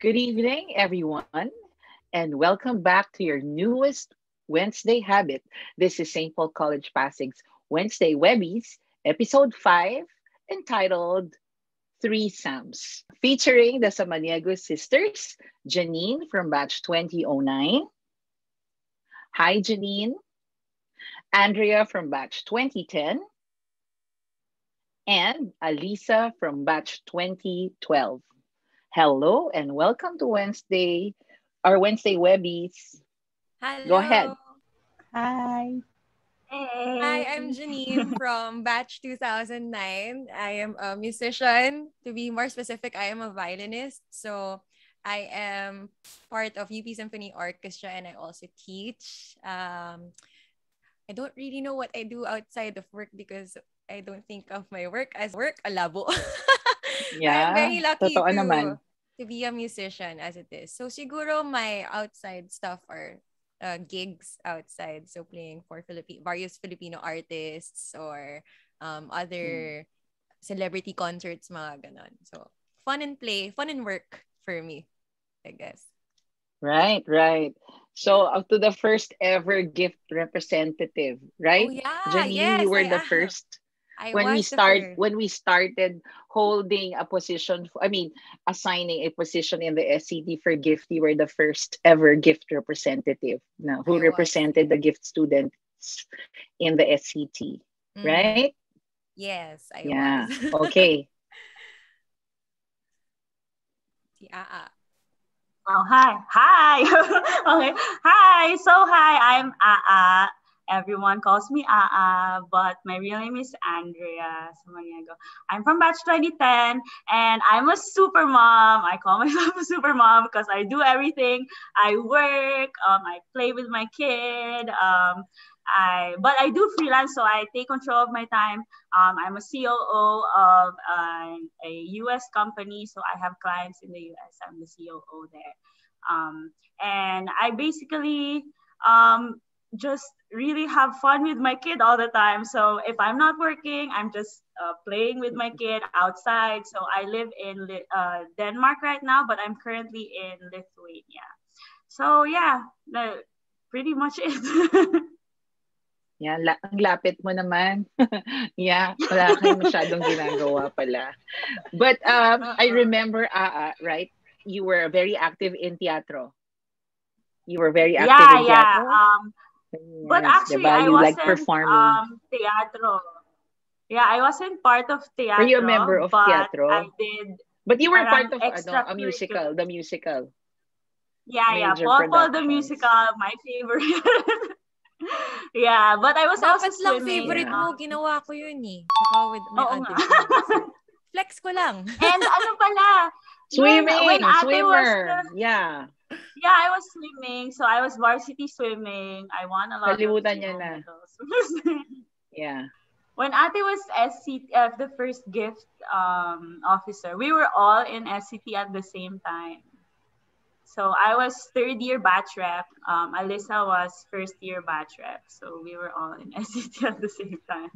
Good evening, everyone, and welcome back to your newest Wednesday habit. This is St. Paul College Pasig's Wednesday Webbies, episode 5, entitled Three Sams, featuring the Samaniego sisters, Janine from batch 2009. Hi, Janine. Andrea from batch 2010, and Alisa from batch 2012. Hello and welcome to our Wednesday Webbies. Go Hello. ahead. Hi. Hi, I'm Hey. Janine from batch 2009. I am a musician. To be more specific, I am a violinist. So I am part of UP Symphony Orchestra and I also teach. I don't really know what I do outside of work because I don't think of my work as work, alabo. I'm Yeah, very lucky totoo to naman. be a musician as it is. So siguro my outside stuff are gigs outside. So playing for various Filipino artists or Mm. other celebrity concerts, mga ganon. So fun and work for me, I guess. Right, right. So up to the first ever gift representative, Oh right? yeah, Janine, you yes, were I the am. first I was the first. when we started holding a position, assigning a position in the SCT for gift. You were the first ever gift representative now who I was, represented yeah. the gift students in the SCT, Mm-hmm. right? Yes, I was. Yeah. Okay. Si Aa. Oh, hi. Hi. Okay. Hi. So, hi. I'm Aa. Everyone calls me Aa, but my real name is Andrea Samaniego. I'm from batch 2010 and I'm a super mom. I call myself a super mom because I do everything. I work, I play with my kid, but I do freelance, so I take control of my time. I'm a COO of a US company, so I have clients in the US. I'm the COO there. And I basically um, just really have fun with my kid all the time. So if I'm not working, I'm just playing with my kid outside. So I live in Denmark right now, but I'm currently in Lithuania. So yeah, pretty much it. Yeah, ang lapit mo naman. Yeah, wala kayong masyadong ginagawa pala. But I Uh-uh. remember, right? You were very active in teatro. You were very active Yeah, in yeah. teatro. But Yes, actually, diba? I You like wasn't performing. teatro. Yeah, I wasn't part of Were you a member teatro, of but I teatro? did But you were parang part of a extracurricular. musical, the musical Yeah, yeah. major Paul the productions. musical, my favorite. Yeah, but I was also Dapat lang swimming. favorite Yeah. mo, ginawa ko yun eh. Tsaka with my Oo nga. audition. So, flex ko lang. And ano pala, when Swimming, ate was swimmer. Yeah. yeah, I was swimming. So I was varsity swimming. I won a lot of, Kalimutan niya na. medals. Yeah. When ate was the first gift officer, we were all in SCT at the same time. So I was third year batch rep. Alyssa was first year batch rep. So we were all in SCT at the same time.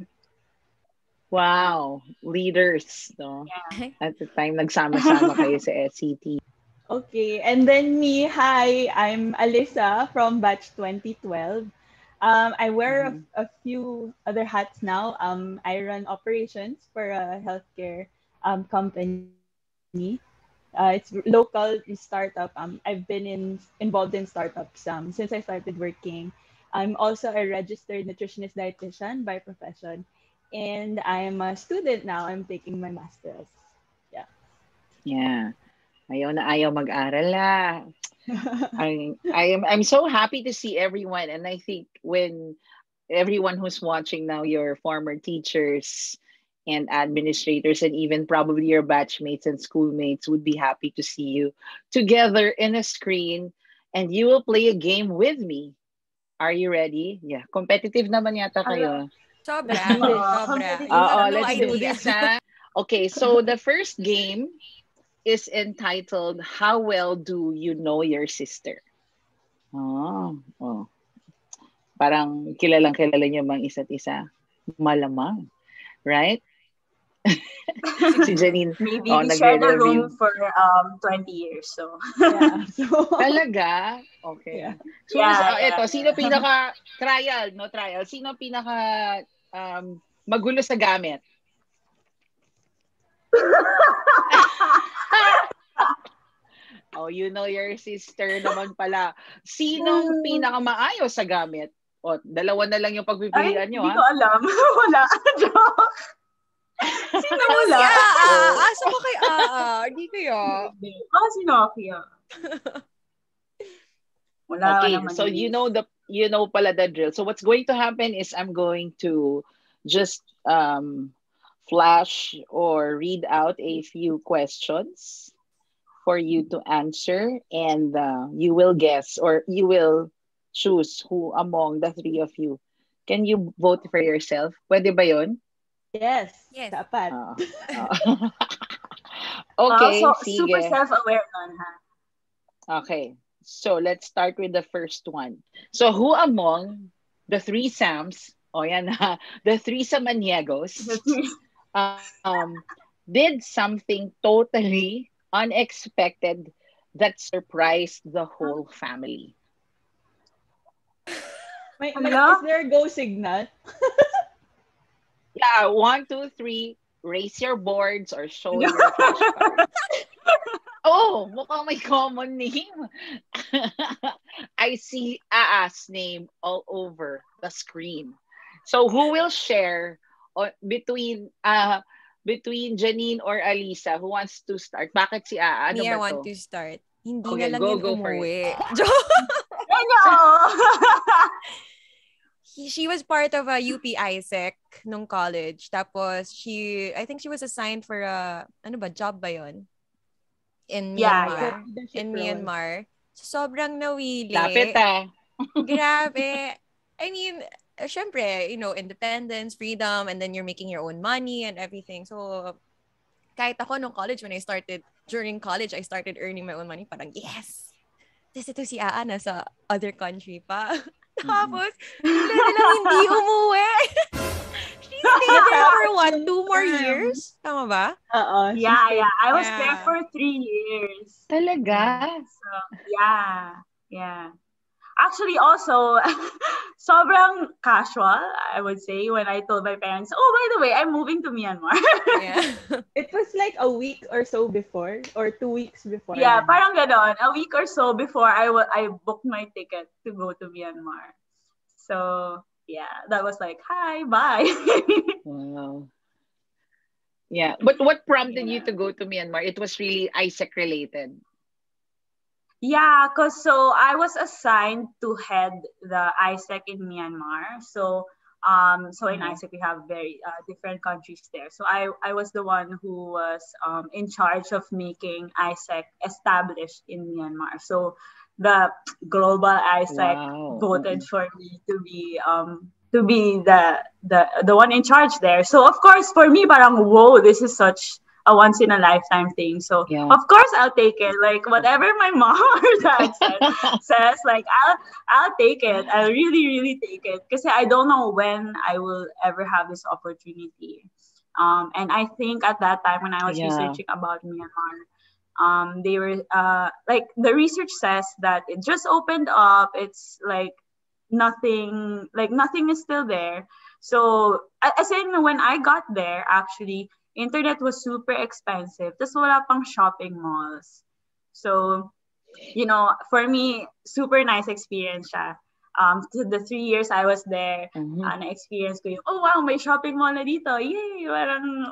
Wow. Leaders, no? Yeah. At the time, nagsama-sama kayo sa SCT. Okay, and then me, hi, I'm Alyssa from batch 2012. I wear Mhm. a few other hats now. I run operations for a healthcare company. It's local startup. I've been involved in startups since I started working. I'm also a registered nutritionist dietitian by profession, and I'm a student now. I'm taking my master's. Yeah. Yeah. Ayaw na ayaw mag-aral I'm so happy to see everyone, and I think when everyone who's watching now, your former teachers and administrators, and even probably your batchmates and schoolmates would be happy to see you together in a screen, and you will play a game with me. Are you ready? Yeah, competitive naman yata Hello. kayo. Let's Sobra. do this. Sobra. You Competitive. have Oo, no let's do idea. this, ha? Okay, so the first game is entitled How Well Do You Know Your Sister? Oh. Parang kilalang kilala niyo bang isa't isa? Malamang, right? Si Siguro. Janine, Maybe oh, we shared a room nagre-review. for 20 years. So Yeah. So Talaga? yeah. Okay. So, yeah, eto, sino yeah. pinaka, trial, no trial, sino pinaka magulo sa gamit? Oh, you know your sister naman pala. Sinong pinaka maayos sa gamit? O, dalawa na lang yung Ay, pagpipilian nyo, hindi ko ha? alam. Wala. Joke. Sino Ano si wala? Aa? Oh, Asa ba kay Aa? Hindi kaya. Hindi. Baka si Nokia. Wala okay. naman So, yun. you know pala the drill. So, what's going to happen is I'm going to just flash or read out a few questions for you to answer, and you will guess or you will choose who among the three of you. Can you vote for yourself? Pwede ba yun? Yes, Yes. dapat. Ah, ah. Wow, Okay, so super sige. self-aware nun, ha? Okay. So let's start with the first one. So who among the three Sams, oh yan ha, the three Samaniegos, did something totally unexpected that surprised the whole family? Is Hala? there a go signal? Yeah, one, two, three. Raise your boards or show your flashcards. Oh, mukhang may common name. I see Aa's name all over the screen. So who will share between Janine or Alisa? Who wants to start? Bakit si Aa? Ano Me, I ba want to? to start. Hindi na Okay, lang yun go for it. umuwi. Joke! Ano? She was part of a UP ISEC nung college. Tapos, I think she was assigned for ano ba, job ba yun? In Yeah, Like a yeah. Myanmar. leadership In role. Myanmar. So, sobrang Lapit nawili. ah. Grabe. I mean, syempre, independence, freedom, and then you're making your own money and everything. So, kahit ako nung college, during college, I started earning my own money. Parang, yes! Tapos ito si Aa nasa other country pa. Mm-mm. Tapos, bigla nilang hindi umuwi. She stayed there for what? 2 more years? Tama ba? She Yeah, stayed. yeah. I was there Yeah. for 3 years. Talaga? So, yeah. Yeah. Actually, also, sobrang casual, I would say, when I told my parents, oh, by the way, I'm moving to Myanmar. Yeah. It was like a week or so before, or 2 weeks before. Yeah, Then. parang ganon. A week or so before I booked my ticket to go to Myanmar. So, yeah, that was like, hi, bye. Wow. Yeah. But what prompted you Yeah. to go to Myanmar? It was really ISEC related. Yeah, cause so I was assigned to head the ISEC in Myanmar. So in Uh-huh. ISEC we have very different countries there. So I was the one who was in charge of making ISEC established in Myanmar. So the global ISEC Wow. voted Mm-mm. for me to be the one in charge there. So of course for me, parang whoa, this is such a once in a lifetime thing. So Yeah. of course I'll take it. Like whatever my mom or dad says, like I'll take it. I'll really, really take it. Because I don't know when I will ever have this opportunity. And I think at that time when I was Yeah. researching about Myanmar, they were like the research says that it just opened up. It's like nothing is still there. So as in when I got there, actually internet was super expensive. Tapos wala pang shopping malls. So, for me, super nice experience siya. To the 3 years I was there, Mm-hmm. na-experience ko yung, oh wow, may shopping mall na dito. Yay! Parang,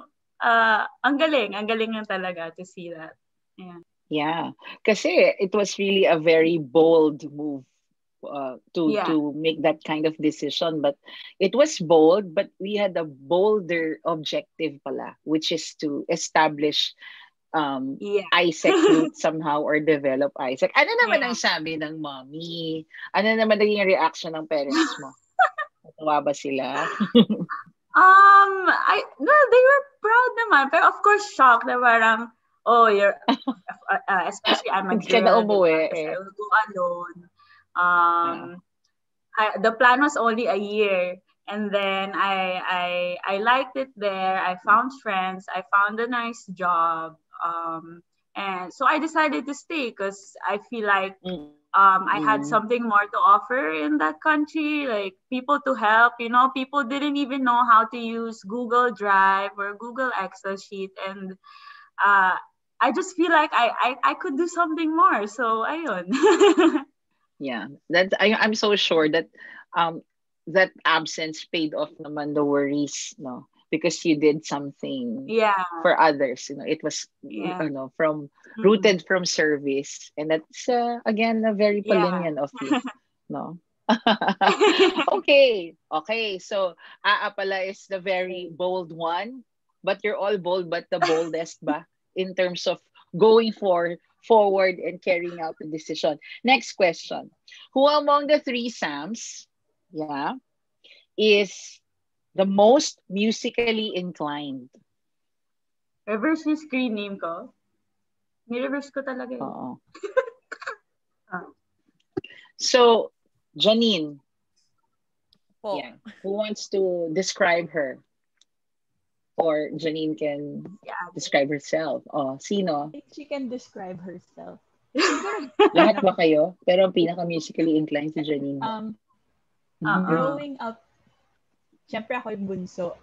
ang galing na talaga to see that. Yeah. Yeah. Kasi it was really a very bold move Yeah. to make that kind of decision, but it was bold, but we had a bolder objective pala, which is to establish Yeah. ISEC route somehow or develop ISEC. Ano naman ang Yeah. sabi ng mommy? Ano naman naging reaction ng parents mo? Natuwa ba sila? They were proud naman, pero of course shocked na parang, oh, especially I'm a Hindi ka na girl, di ba? umuwi Kasi eh. I will go alone. Um, Ah, the plan was only a year. And then I liked it there. I found friends. I found a nice job. And so I decided to stay because I feel like I had Mm-mm. something more to offer in that country, like people to help. People didn't even know how to use Google Drive or Google Excel sheet, and uh, I just feel like I could do something more. So ayun. Yeah, I'm so sure that um that absence paid off naman the worries, no, because you did something Yeah, for others. It was yeah, from mm, rooted from service, and that's again a very yeah. Paulinian of you, no. Okay. So pala is the very bold one, but you're all bold, but the boldest ba in terms of going forward and carrying out the decision. Next question. Who among the three Sams, yeah, is the most musically inclined? Reverse yung screen name ko. Ni-reverse ko talaga eh. Oo. Ah, So, Janine, Po. yeah, who wants to describe her? Or Janine can yeah. describe herself. Oh, sino? think she can describe herself. Siguro, Lahat ano, ba kayo? Pero ang pinaka-musically inclined si Janine daw. um, Mm. Uh-uh. growing up, syempre ako yung bunso.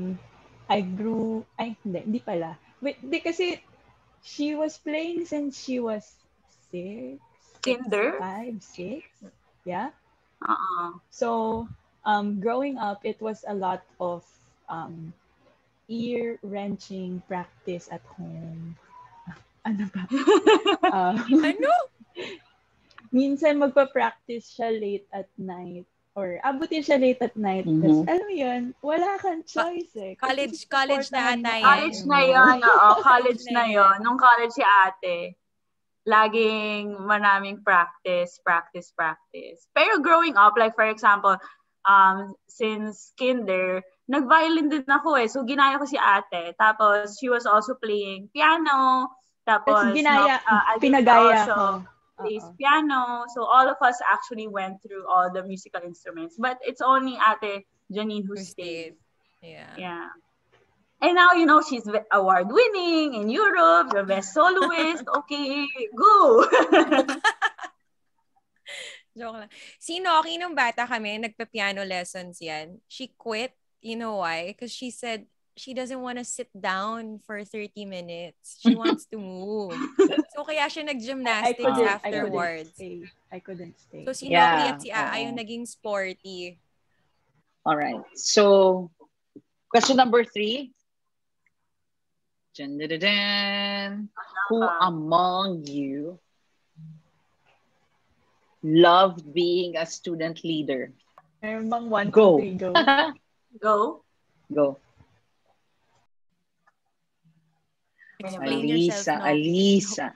Hindi pala. Wait, hindi kasi she was playing since she was 6, Kinder? 5, 6. Yeah. Uh-uh. So, growing up, it was a lot of um, ear-wrenching practice at home. Ano ba? Ano? Minsan magpa-practice siya late at night or abutin siya late at night. Tapos, Mhm. alam mo yun, wala kang choice eh. Kasi College na susuportahan ata mo yan. College ate na mo. yon, oo. College College na na yan. yon. Nung college si ate, laging maraming practice, practice, practice. Pero growing up, like for example, since kinder, nag-violin din ako eh. So, ginaya ko si ate. Tapos, she was also playing piano. Tapos Tapos, no, Alisa pinagaya ko. also plays Oo. piano. So, all of us actually went through all the musical instruments. But it's only ate Janine who Who stayed. stayed? Yeah. Yeah. And now, she's award winning in Europe, the best soloist. Okay, go. Joke lang. Si Noki, nung bata kami, nagpa-piano lessons yan. She quit. You know why? Because she said she doesn't want to sit down for 30 minutes. She wants to move. So, kaya siya nag-gymnastics I couldn't afterwards. stay. I couldn't stay. So, si Noki Yeah. at si Aa yung Oo. naging sporty. All right. So, question number 3. Dun-dun-dun-dun. Who among you loved being a student leader? Meron bang 1, 2, Go. 3, go? Go. Go. Explain yourself, Alisa.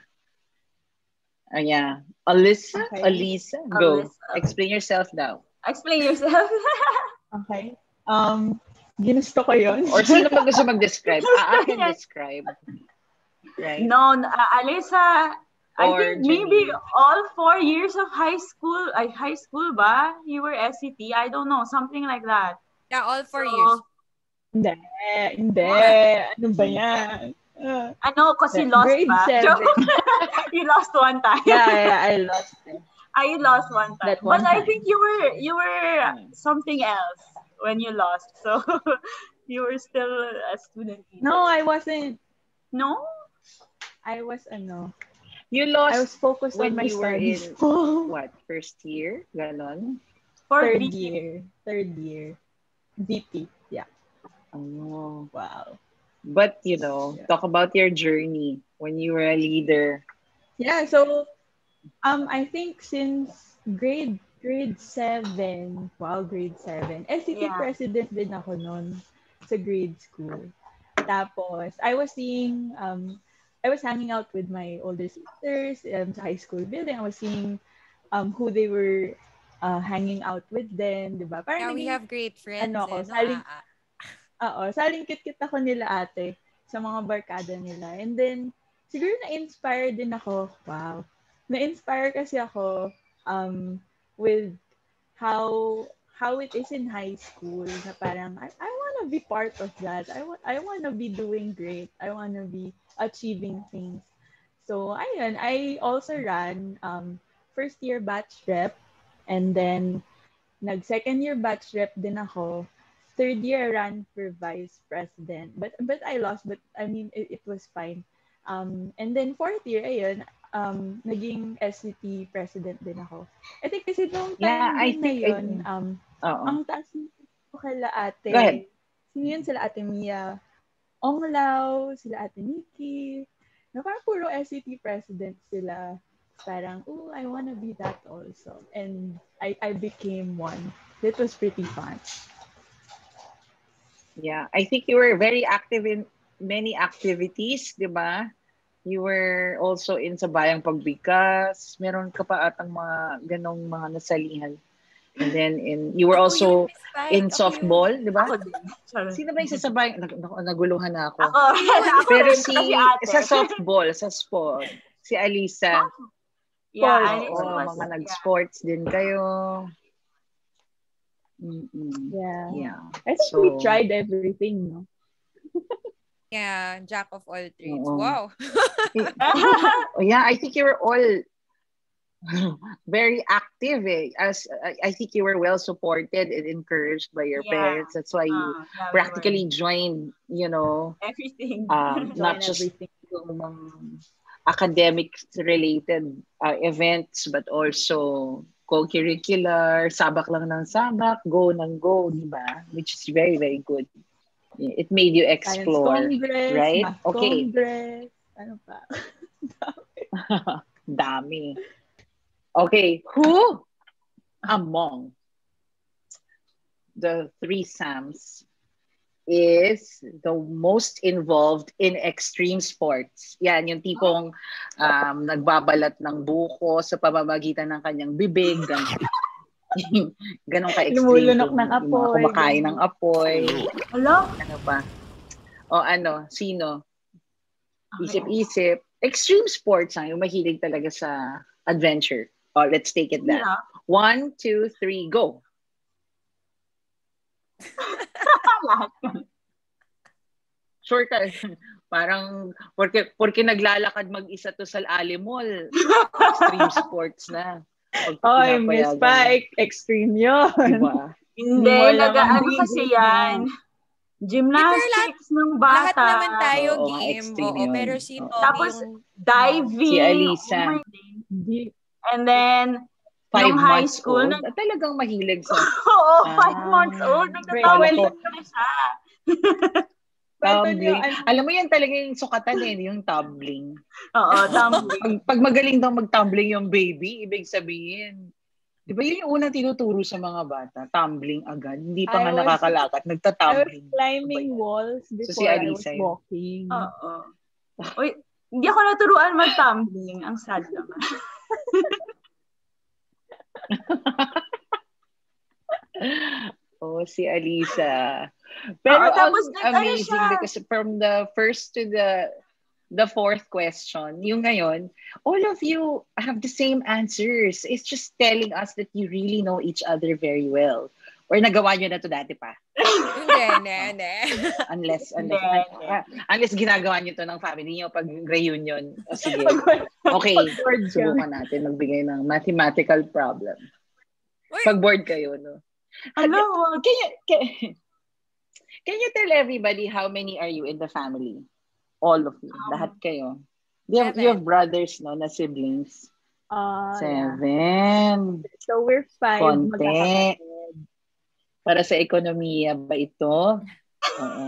Yeah. Alyssa? Okay. Alisa? Go. Alyssa. Explain yourself now. Explain yourself. Okay. Ginusto ko yun. Or sino ba gusto mag-describe? I can describe. Right? No, Alisa, I Or think maybe Janine. all 4 years of high school ba? You were SCT? I don't know, something like that. Yeah, all 4 So, years. Hindi. Ano ba yan? ano, kasi lost Grade ba? 7. Joke. You lost one time. Yeah, I lost it. You lost one time. That one But I time. think you were something else when you lost. So you were still a student leader. No, I wasn't. No? I was, You I was lost focused when on my you were studies. in, what, first year? Ganon? For Third B. year. VP. Yeah. Oh. Wow. But, talk about your journey when you were a leader. Yeah, so I think since grade 7, wow, grade 7. SCT Yeah. president din ako noon sa grade school. Tapos I was hanging out with my older sisters sa high school building. I was seeing who they were hanging out with then, 'di ba? Parang Yeah, we naging have great friends. ano ako, No, Aa? saling kit-kit ako nila ate sa mga barkada nila. And then, siguro na-inspire din ako. Wow. Na-inspire kasi ako with how how it is in high school na parang I want to be part of that. I want to be doing great. I want to be achieving things. So ayun, I also ran first year batch rep, and then nag second year batch rep din ako. Third year I ran for vice president. But I lost, but I mean it was fine. And then fourth year ayun, naging SCT president din ako. I think kasi nung Yeah, time I din na think yun, oo. ang taas ko kala Go ahead. ate. Sino yun? Sila ate Mia Onglao, sila ate Nikki. Na parang puro SCT president sila. Parang, oh, I wanna be that also. And I became one. It was pretty fun. Yeah, I think you were very active in many activities, di ba? You were also in sa Bayang Pagbikas. Meron ka pa atang mga ganong mga nasalihan. And then you were Ako yun, also Miss Fight. in Ako softball, yun. di ba? Ako din. Sorry. Sino ba yung sa Bayang? Naguluhan na ako. Ako, ako Pero rin si kasi ate. sa softball, sa sport, si Alisa. Yeah, Sports. Alice Oo, was, mga yeah. nag-sports din kayo. Mm-mm. Yeah. Yeah. I think we tried everything, no? Yeah, jack of all trades. Oo. Wow. Oh, yeah, I think you were all very active. As I think you were well supported and encouraged by your Yeah. parents. That's why you Yeah, practically joined, everything. not just yung mga academic related events, but also co-curricular, sabak lang ng sabak, go ng go, di ba? Which is very, very good. It made you Science explore, Congress, right? Math Okay. Congress, ano pa? Dami. Okay, who among the three Sams is the most involved in extreme sports? Yan, yung tipong nagbabalat ng buko sa pamamagitan ng kanyang bibig, ganun ka-extreme. Lumulunok ng Yung mga apoy. kumakain ng apoy. Hello? Ano pa? O ano, sino? Isip-isip. Extreme sports, yung mahilig talaga sa adventure. Oh, let's take it that. Yeah. 1, 2, 3, go. Sure ka. Parang, porque naglalakad mag-isa to sa Alimol, extreme sports na. Oy, Miss Spike, extreme yun. Diba? Hindi, nag-ano kasi yan. Gymnastics ng Lahat bata. naman tayo Oo, game. extreme Oo, yun. pero sino Tapos, yung diving. Si Alisa. Oh my God. And then, 5 nung high months school, old. Talagang mahilig sa... Oo, 5 months old. Nagtatawaling na siya. Tumbling. Alam mo yan talaga yung sukatan yung tumbling. Oo, tumbling. Pag magaling daw mag-tumbling yung baby, ibig sabihin, di ba yun yung unang tinuturo sa mga bata? Tumbling agad. Hindi pa nga nakakalakat. I was Nagtatumbling. climbing walls before I was walking. Oo. Uy, hindi ako naturuan mag-tumbling. Ang sad naman. Oh, si Alisa. Pero tapos amazing because from the first to the fourth question, yung ngayon, all of you have the same answers. It's just telling us that you really know each other very well. Or nagawa nyo na to dati pa? Hindi. Unless ginagawa nyo to ng family nyo pag reunion. O sige. Okay, subukan natin magbigay ng mathematical problem. Pag bored kayo, no? Hello. Can you tell everybody how many are you in the family? All of you. Lahat kayo. You have brothers, no, na siblings. 7. Yeah. So we're 5. Konti. Para sa ekonomiya ba ito? Oo.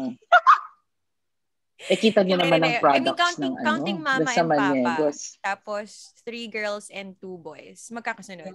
Kita nyo naman ang products ng counting mama and papa. Samaniegos. Tapos 3 girls and 2 boys. Magkakasunod.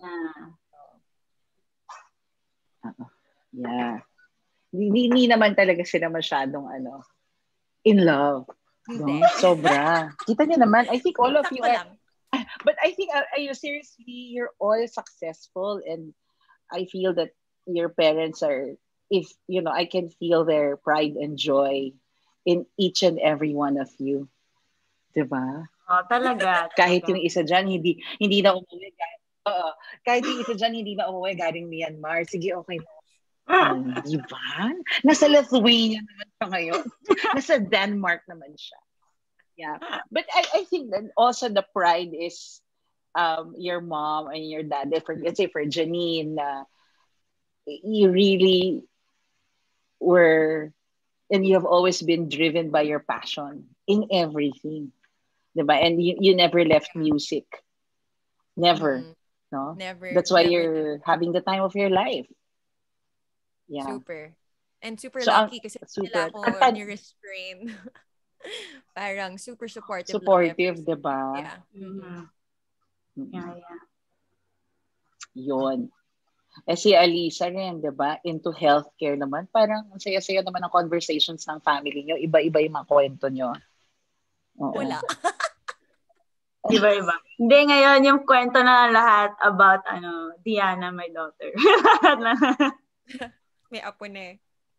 Yeah. Hindi naman talaga sila masyadong in love. No? Sobra. Kita niyo naman, I think all of you are, but I think, seriously, you're all successful, and I feel that your parents are, I can feel their pride and joy in each and every one of you. Diba? Oh, talaga. Kahit yung isa dyan, hindi na umuwi. Kahit yung isa dyan, hindi na umuwi galing Myanmar. Sige, okay. Di ba? Nasa Lithuania naman siya ngayon. Nasa Denmark naman siya. Yeah. But I think that also the pride is your mom and your dad. Let's say for Janine, you really were, and you have always been driven by your passion in everything. Diba? And you never left music. Never. Mm-mm. No? Never, That's why never, never. you're having the time of your life. Yeah. Super. And super So, lucky kasi nila super. ako ni-restrain. Parang super supportive lang ever Supportive, since. diba? Yeah. Mhm. Mm-mm. Yeah. Yun. Eh si Alisa rin, di ba? Into healthcare naman. Parang ang saya-saya naman ang conversations ng family nyo. Iba-iba yung mga kwento nyo. Oo. Wala. Iba-iba. Hindi, ngayon yung kwento na lahat about Diana, my daughter. May apo na eh.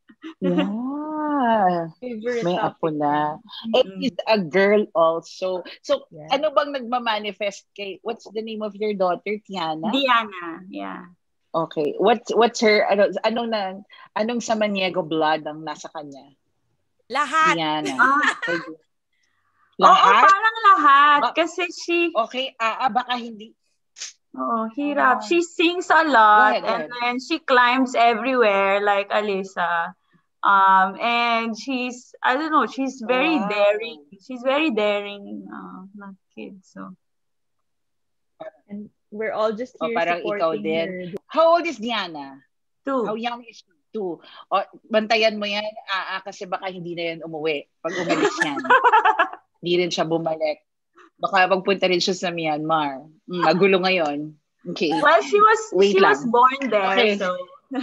Yeah. Favorite May apo topic. na. And she's a girl also. So, Yeah. ano bang nagmamanifest kay, what's the name of your daughter, Tiana? Diana, yeah. Okay. What's her, anong Samaniego blood ang nasa kanya? Lahat. Diana. Oo, Lahat? parang lahat. Kasi Okay, baka hindi. hirap. She sings a lot Go ahead. then she climbs everywhere like Alisa. And she's, I don't know, she's very Wow. daring. She's very daring, not kid. So, And we're all just here Parang ikaw supporting din. her. How old is Diana? 2. How young is she? 2. Bantayan mo yan, kasi baka hindi na yan umuwi. Pag umalis yan, hindi rin siya bumalik. Baka pagpunta rin siya sa Myanmar. Magulo ngayon. Okay. Well, she was born there, Okay. so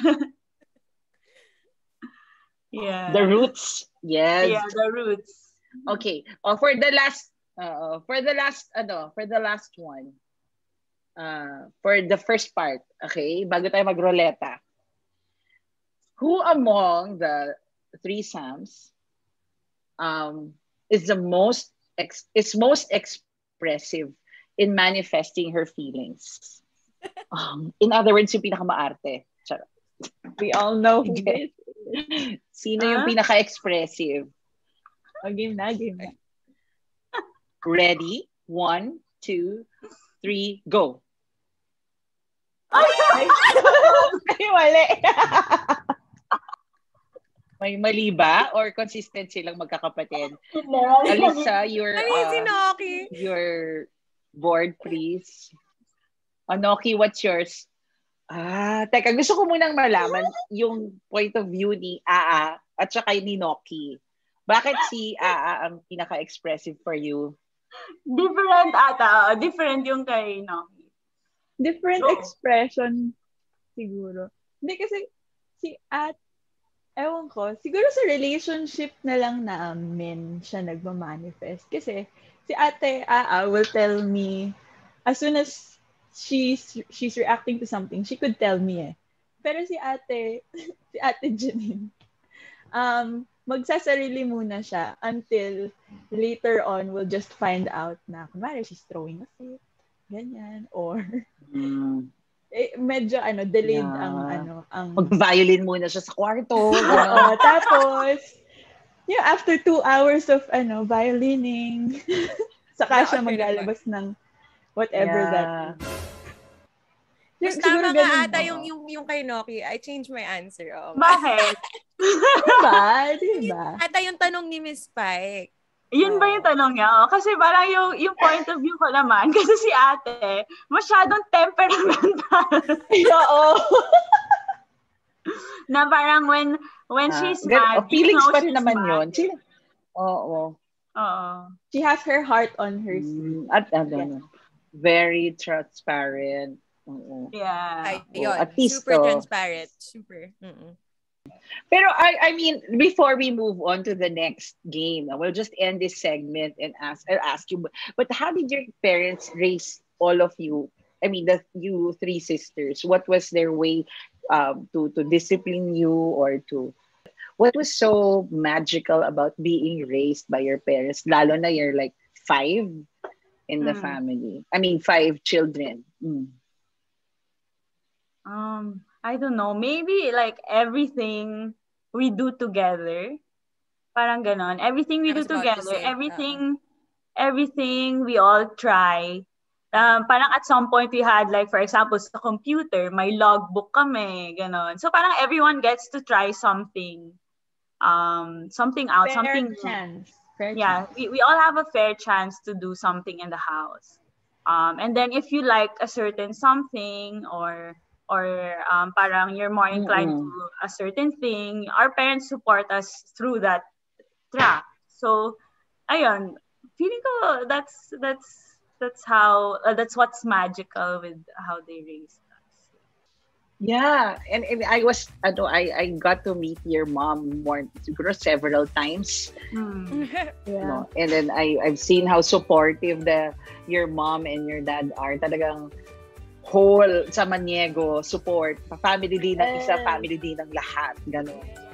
yeah. The roots. Yes. Yeah, the roots. Okay. For the last one. For the first part, okay? Bago tayo magroleta. Who among the three Sams is most expressive in manifesting her feelings? In other words, yung pinakamaarte. Charot. We all know who this is. Sino yung pinaka-expressive? Game na. Ready? 1, 2, 3, go. Ay, mali. May mali ba? Or consistent silang magkakapatid? Alisa, your board, please. Noki, what's yours? Teka, gusto ko munang malaman yung point of view ni Aa at saka ni Noki. Bakit si Aa ang pinaka-expressive for you? Different ata. Different yung kay Noki. Different expression siguro. Hindi kasi ewan ko, siguro sa relationship na lang namin siya nagmamanifest. Kasi si Ate Aa will tell me as soon as she's reacting to something, she could tell me eh. Pero si Ate Janine, magsasarili muna siya until later on we'll just find out na kunwari she's throwing a fit, ganyan, or medyo delayed ang mag-violin muna siya sa kwarto. Tapos after 2 hours of violining, saka siya maglalabas ng whatever that is. Mas tama nga ata yung kay Noki. I changed my answer. Bakit? Diba? Ata yung tanong ni Miss Spike. Yun ba yung tanong niya? Kasi parang yung point of view ko naman, kasi si ate, masyadong temperamental. Oo. Na parang when she's mad, feelings pa rin naman yun. Oo. She has her heart on her sleeve. At very transparent. Yeah. At least, super transparent. Super. Pero I mean, before we move on to the next game, we'll just end this segment and I'll ask you, but how did your parents raise all of you? I mean, you 3 sisters. What was their way to discipline you, or what was so magical about being raised by your parents? Lalo na you're like 5 in the family. I mean, 5 children. I don't know, maybe like everything we do together. Parang ganon. Everything we I do was about to together, say, everything we all try. Parang at some point we had like, for example, sa computer, may logbook kami, ganon. So parang everyone gets to try something, something out, Fair something new. chance. Fair Yeah, chance. we all have a fair chance to do something in the house. And then if you like a certain something, or parang you're more inclined to Mm-mm. a certain thing, our parents support us through that track. So, ayun, feeling ko that's how that's what's magical with how they raised us. Yeah, and I was, I got to meet your mom more, siguro several times, Hmm. Yeah. And then I've seen how supportive your mom and your dad are. Talagang whole sa Maniego support, family din ng isa, Yes. family din ng lahat, ganun.